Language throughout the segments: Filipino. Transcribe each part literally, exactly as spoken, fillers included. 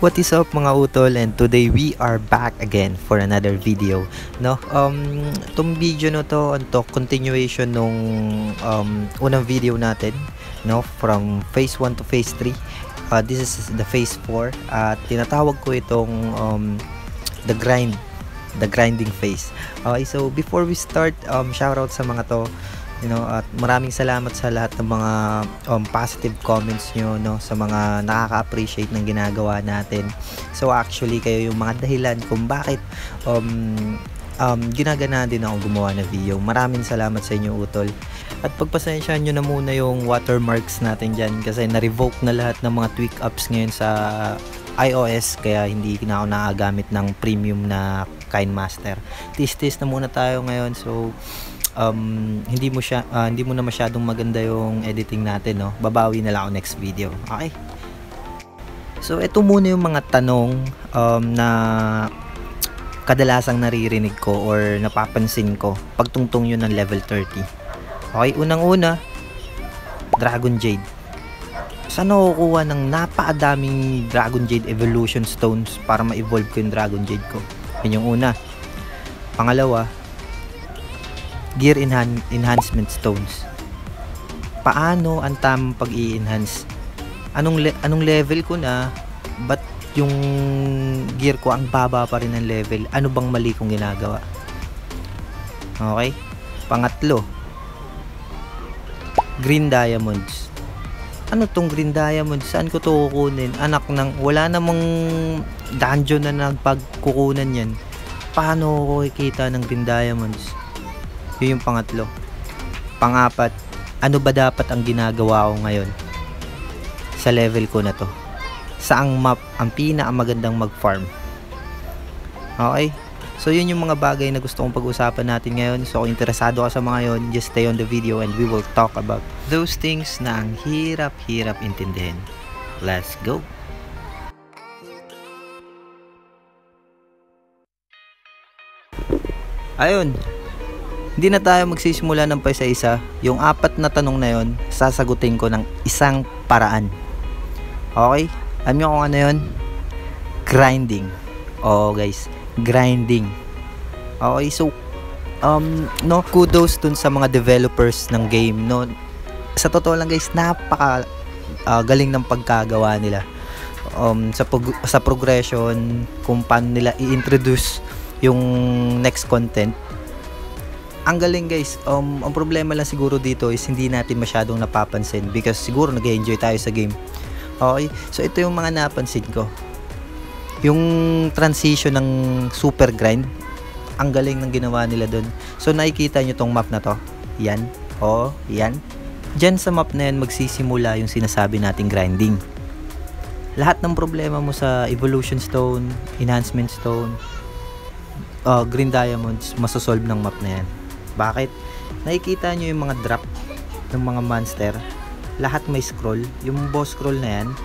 What is up mga utol, and today we are back again for another video, no? Um tong video no to, to continuation nung um unang video natin, no, from phase one to phase three. Uh, this is the phase four at uh, tinatawag ko itong um the grind, the grinding phase. Okay, so before we start, um shout out sa mga to, you know, at maraming salamat sa lahat ng mga um, positive comments nyo, no, sa mga nakaka-appreciate ng ginagawa natin. So actually kayo yung mga dahilan kung bakit um, um, ginagana din ako gumawa na video. Maraming salamat sa inyo utol. At pagpasensyahan nyo na muna yung watermarks natin dyan kasi na-revoke na lahat ng mga tweak ups ngayon sa iOS, kaya hindi na ako nakagamit ng premium na KineMaster. Tis-tis na muna tayo ngayon, so Um, hindi mo siya uh, hindi mo na masyadong maganda yung editing natin, no. Babawi na lang ako next video. Okay. So ito muna yung mga tanong um, na kadalasang naririnig ko or napapansin ko pagtungtong yun ng level thirty. Okay, unang-una, Dragon Jade. Saan nakukuha ng napakadaming Dragon Jade Evolution Stones para ma-evolve ko yung Dragon Jade ko? Yun yung una. Pangalawa, Gear enhan enhancement stones. Paano ang tamang pag-i-enhance? Anong le anong level ko na, but yung gear ko ang baba pa rin ng level? Ano bang mali kong ginagawa? Okay? Pangatlo, green diamonds. Ano tong green diamonds? Saan ko to kukunin? Anak ng wala namang dungeon na nagpagkukunan yan. Paano ko kikita ng green diamonds? Yun yung pangatlo. Pangapat, ano ba dapat ang ginagawa ko ngayon sa level ko na to? Saang map ang pinakamagandang mag-farm? Okay? So yun yung mga bagay na gusto kong pag-usapan natin ngayon. So kung interesado ka sa mga yun, just stay on the video and we will talk about those things na ang hirap-hirap intindihin. Let's go! Ayun, hindi na tayo magsisimula ng paisa-isa. Yung apat na tanong na yon, sasagutin ko ng isang paraan. Okay? Alam nyo kung ano yun? Grinding. Oo guys, grinding. Okay, so um, no, kudos dun sa mga developers ng game, no. Sa totoo lang guys, napaka uh, galing ng pagkagawa nila. Um, sa, pog- sa progression, kung paano nila i-introduce yung next content. Ang galing guys. Um, ang problema lang siguro dito is hindi natin masyadong napapansin because siguro nag-enjoy tayo sa game. Okay, so ito yung mga napansin ko. Yung transition ng super grind, ang galing ng ginawa nila dun. So nakikita nyo tong map na to. Yan. O, yan. Diyan sa map na yan magsisimula yung sinasabi nating grinding. Lahat ng problema mo sa evolution stone, enhancement stone, uh, green diamonds, masosolve ng map na yan. Bakit? Nakikita nyo yung mga drop ng mga monster. Lahat may scroll. Yung boss scroll na yan,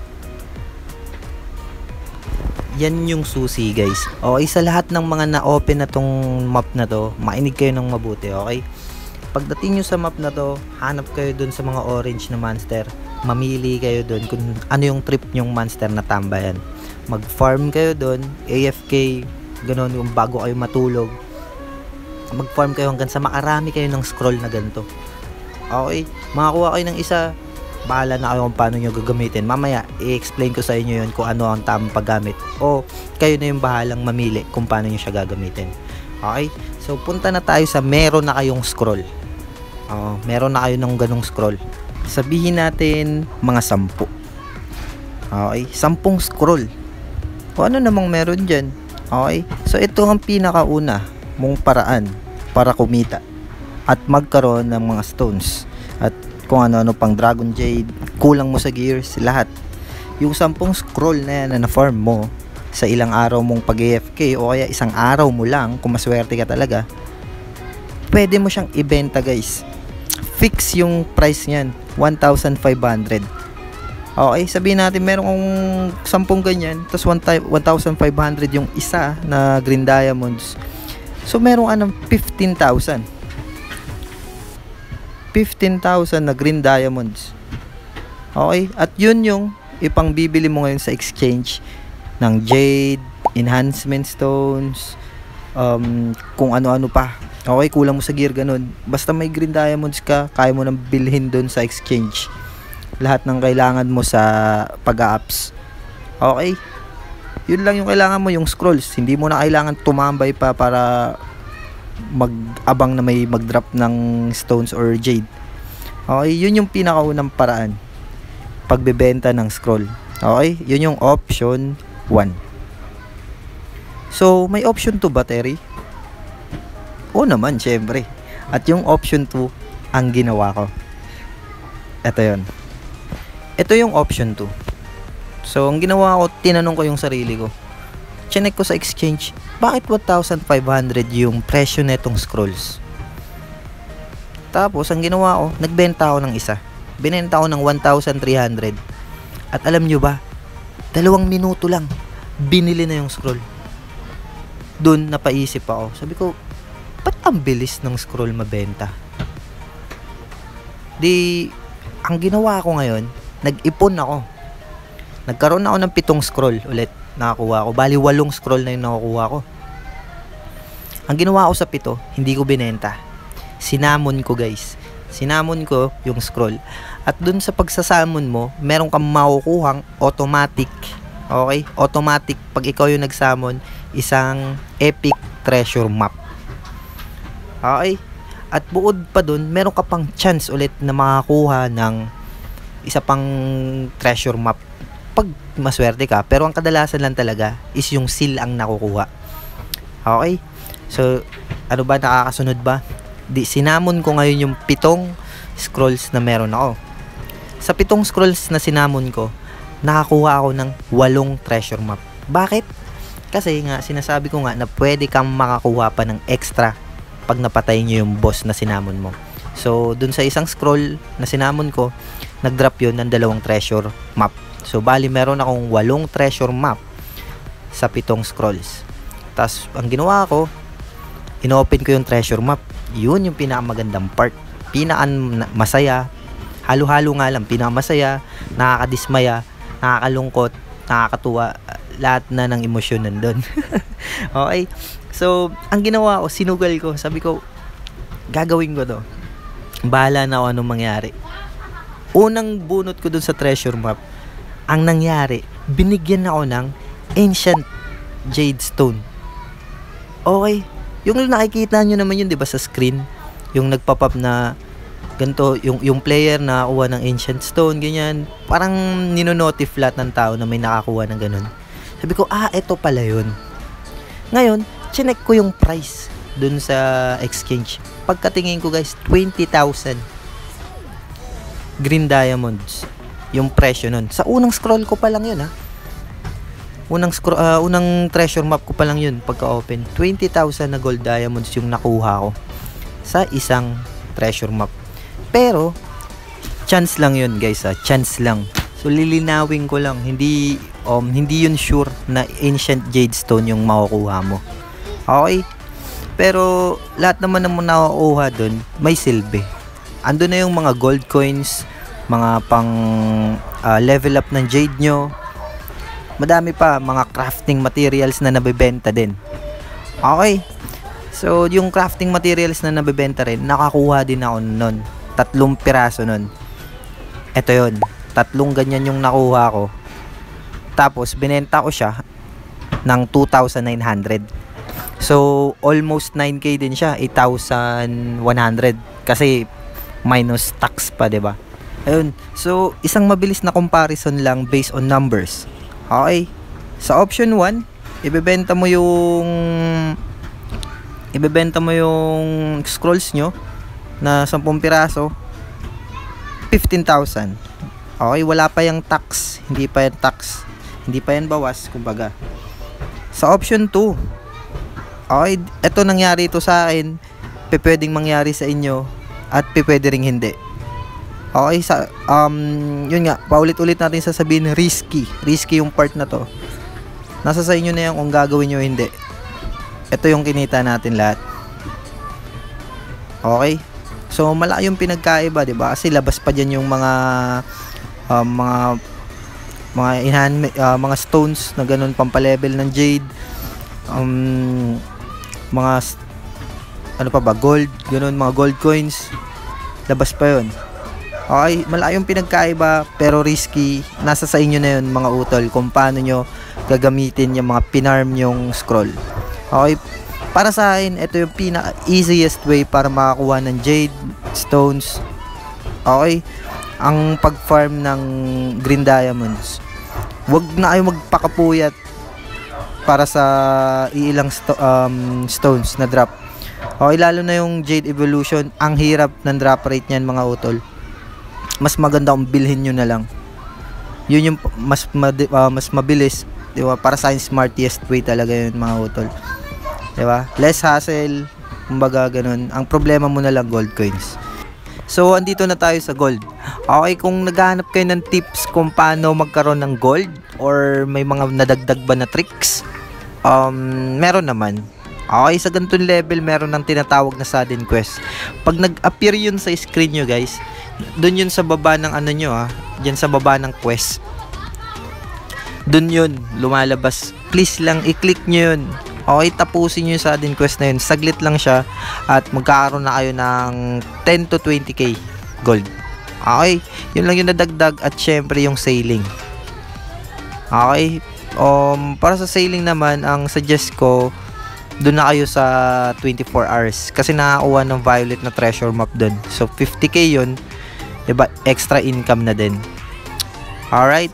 yan yung susi guys. Okay, sa lahat ng mga na-open na tong map na to, mainig kayo ng mabuti, okay? Pagdating nyo sa map na to, hanap kayo dun sa mga orange na monster. Mamili kayo dun kung ano yung trip nyong monster na tambayan. Mag-farm kayo dun, A F K, ganon, yung bago kayo matulog. Mag-farm kayo hanggang sa makarami kayo ng scroll na ganito. Okay, makakuha kayo ng isa, bahala na kayo kung paano nyo gagamitin. Mamaya i-explain ko sa inyo yun kung ano ang tamang paggamit, o kayo na yung bahalang mamili kung paano nyo siya gagamitin. Okay, so punta na tayo sa meron na kayong scroll. uh, Meron na kayo ng ganong scroll. Sabihin natin mga sampu. Okay, sampung scroll. O ano namang meron dyan. Okay, so ito ang pinakauna mong paraan para kumita at magkaroon ng mga stones at kung ano-ano pang Dragon Jade, kulang mo sa gears, lahat. Yung sampung scroll na yan na na-farm mo sa ilang araw mong pag-A F K o kaya isang araw mo lang kung maswerte ka talaga, pwede mo siyang ibenta guys. Fix yung price niyan, one thousand five hundred. Okay, sabihin natin meron kong sampung ganyan, tapos one thousand five hundred yung isa na green diamonds. So meron ka ng fifteen thousand. fifteen thousand na green diamonds. Okay? At yun yung ipang bibili mo ngayon sa exchange ng jade, enhancement stones, um, kung ano-ano pa. Okay, kulang mo sa gear, ganun. Basta may green diamonds ka, kaya mo nang bilhin dun sa exchange. Lahat ng kailangan mo sa pag-a-ups. Okay? Yun lang yung kailangan mo, yung scrolls. Hindi mo na kailangan tumambay pa para mag-abang na may mag-drop ng stones or jade. Okay? Yun yung pinakaunang paraan pagbebenta ng scroll. Okay? Yun yung option one. So, may option two ba, Terry? Oo naman, syempre. At yung option two, ang ginawa ko. Ito yun. Ito yung option two. So, ang ginawa ko, tinanong ko yung sarili ko. Chinek ko sa exchange, bakit one thousand five hundred yung presyo netong scrolls? Tapos, ang ginawa ko, nagbenta ako ng isa. Binenta ko ng one thousand three hundred. At alam nyo ba, dalawang minuto lang, binili na yung scroll. Doon napaisip ako. Sabi ko, ba't ang bilis ng scroll mabenta? Di, ang ginawa ko ngayon, nag-ipon ako. Nagkaroon ako ng pitong scroll ulit nakakuha ko. Bali, walong scroll na yung nakukuha ko. Ang ginawa ko sa pito, hindi ko binenta. Sinamon ko, guys. Sinamon ko yung scroll. At dun sa pagsasamon mo, meron kang makukuhang automatic. Okay? Automatic. Pag ikaw yung nagsamon, isang epic treasure map. Okay? At buod pa dun, meron ka pang chance ulit na makakuha ng isa pang treasure map pag maswerte ka. Pero ang kadalasan lang talaga is yung seal ang nakukuha. Okay? So, ano ba, nakakasunod ba? Di, sinamon ko ngayon yung pitong scrolls na meron ako. Sa pitong scrolls na sinamon ko, nakakuha ako ng walong treasure map. Bakit? Kasi nga, sinasabi ko nga na pwede kang makakuha pa ng extra pag napatay nyo yung boss na sinamon mo. So, dun sa isang scroll na sinamon ko, nag-drop yun ng dalawang treasure map. So, bali meron akong walong treasure map sa pitong scrolls. Tapos, ang ginawa ko, inopen ko yung treasure map. Yun yung pinakamagandang part. Pinaka masaya. Halo-halo nga lang. Pinakamasaya, nakakadismaya, nakakalungkot, nakakatuwa. Lahat na ng emosyon nandun. Okay? So, ang ginawa ko, sinugal ko. Sabi ko, gagawin ko to. Bahala na ako anong mangyari. Unang bunot ko dun sa treasure map, ang nangyari, binigyan ako ng ancient jade stone. Okay? Yung nakikita nyo naman yun, di ba, sa screen? Yung nagpop-up na ganito, yung, yung player na kuha ng ancient stone, ganyan. Parang ninonotif lahat ng tao na may nakakuha ng ganun. Sabi ko, ah, eto pala yun. Ngayon, chinek ko yung price dun sa exchange. Pagkatingin ko, guys, twenty thousand green diamonds yung presyo nun. Sa unang scroll ko pa lang yun, ha. Unang, scroll, uh, unang treasure map ko pa lang yun pagka-open. twenty thousand na gold diamonds yung nakuha ko sa isang treasure map. Pero, chance lang yun, guys, ha. Chance lang. So, lilinawin ko lang. Hindi, um, hindi yun sure na ancient jade stone yung makukuha mo. Okay? Pero, lahat naman naman nakukuha dun, may silbi. Ando na yung mga gold coins, mga pang uh, level up ng jade nyo. Madami pa, mga crafting materials na nabibenta din. Okay? So, yung crafting materials na nabibenta rin, nakakuha din ako nun. Tatlong piraso nun. Ito yun. Tatlong ganyan yung nakuha ko. Tapos, binenta ko siya ng two thousand nine hundred. So, almost nine K din siya. eight thousand one hundred. Kasi, minus tax pa, diba? Ayun. So, isang mabilis na comparison lang based on numbers. Okay. Sa option one, ibebenta mo yung ibebenta mo yung scrolls nyo na ten piraso, fifteen thousand. Okay, wala pa yung tax, hindi pa yung tax, hindi pa yan bawas, kumbaga. Sa option two, okay, ito nangyari ito sa akin, pwedeng mangyari sa inyo, at pwede ring hindi. Okay, sa, um, yun nga, paulit-ulit natin sasabihin, risky. Risky yung part na to. Nasa sa inyo na yan kung gagawin nyo hindi. Ito yung kinita natin lahat. Okay? So, malaki yung pinagkaiba, diba? Kasi labas pa dyan yung mga, um, mga mga enhan uh, mga stones na ganun pampalevel ng Jade, um, mga ano pa ba, gold, ganun, mga gold coins, labas pa yun. Okay, malayong pinagkaiba pero risky. Nasa sa inyo na yun mga utol kung paano nyo gagamitin yung mga pinarm yung scroll. Okay, para sa akin ito yung pinaka easiest way para makakuha ng Jade, stones. Okay, ang pag-farm ng green diamonds. Huwag na kayo magpakapuyat para sa iilang sto- um, stones na drop. Okay, lalo na yung Jade Evolution, ang hirap ng drop rate niyan mga utol. Mas maganda kung bilhin nyo na lang. Yun yung mas madi- uh, mas mabilis, di ba? Para sa akin smartest way talaga yun mga utol, di ba? Less hassle, kumbaga ganun. Ang problema mo na lang gold coins. So andito na tayo sa gold. Okay, kung naghahanap kayo ng tips kung paano magkaroon ng gold or may mga nadagdag ba na tricks, um, meron naman. Okay, sa ganitong level meron ng tinatawag na sudden quest. Pag nag-appear yun sa screen nyo guys, dun yun sa baba ng ano nyo ha, dyan sa baba ng quest, dun yun lumalabas. Please lang i-click nyo yun. Okay, tapusin nyo yung sudden quest na yun, saglit lang siya at magkakaroon na kayo ng ten to twenty k gold. Okay, yun lang yung nadagdag. At syempre yung sailing. Okay, um, para sa sailing naman, ang suggest ko doon na kayo sa twenty-four hours kasi nakakuha ng violet na treasure map doon. So fifty k yun, diba? Extra income na din. Alright,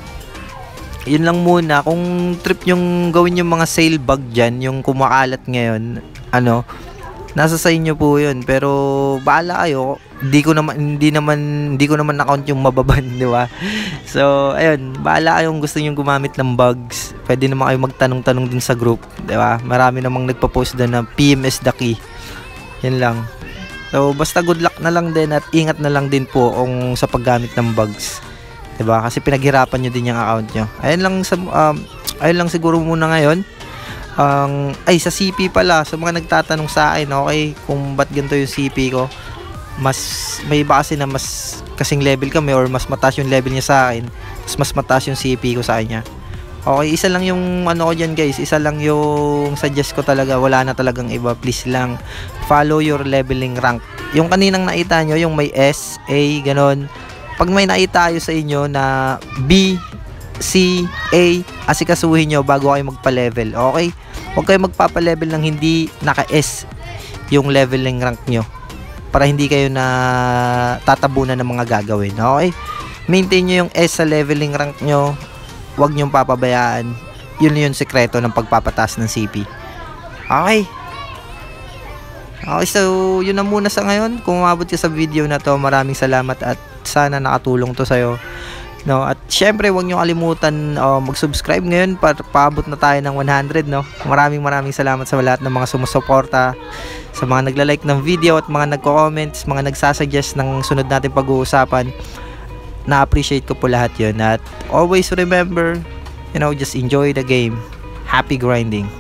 yun lang muna. Kung trip yung gawin yung mga sale bag dyan, yung kumakalat ngayon, ano, nasa sa inyo po yun. Pero bahala kayo. Hindi ko naman hindi naman hindi ko naman na-count yung mababan, di ba? So, ayun, bahala kayong gusto niyo gumamit ng bugs. Pwede naman kayo magtanong-tanong dun sa group, di ba? Marami namang nagpo-post doon na P M S the key. Yan lang. So, basta good luck na lang din at ingat na lang din po kung sa paggamit ng bugs. Di ba? Kasi pinaghirapan niyo din yung account niyo. Ayun lang sa um, ayun lang siguro muna ngayon. Ang um, ay sa C P pala, sa mga nagtatanong sa akin, okay, kung ba't ganito yung C P ko. Mas may iba kasi na mas kasing level kami or mas mataas yung level niya sa akin, mas mas mataas yung C P ko sa kanya. Okay, isa lang yung ano ko dyan guys, isa lang yung suggest ko talaga, wala na talagang iba. Please lang follow your leveling rank. Yung kaninang nakita nyo, yung may S, A, ganon, pag may nakita tayo sa inyo na B, C, A, asikasuhin nyo bago kayo magpa-level. Okay, huwag kayo magpapa-level ng hindi naka-S yung leveling rank nyo para hindi kayo na tatabunan ng mga gagawin. Okay, maintain nyo yung S sa leveling rank nyo, huwag nyo papabayaan. Yun yung sekreto ng pagpapataas ng C P. Okay, okay, so yun na muna sa ngayon. Kung umabot ka sa video na to, maraming salamat at sana nakatulong to sa'yo, no? At syempre huwag nyo kalimutan uh, mag-subscribe ngayon para paabot na tayo ng one hundred, no? Maraming maraming salamat sa lahat ng mga sumusuporta, sa mga nagla-like ng video at mga nagko-comments, mga nagsasuggest ng sunod natin pag-uusapan. Na-appreciate ko po lahat yun. At always remember, you know, just enjoy the game. Happy grinding.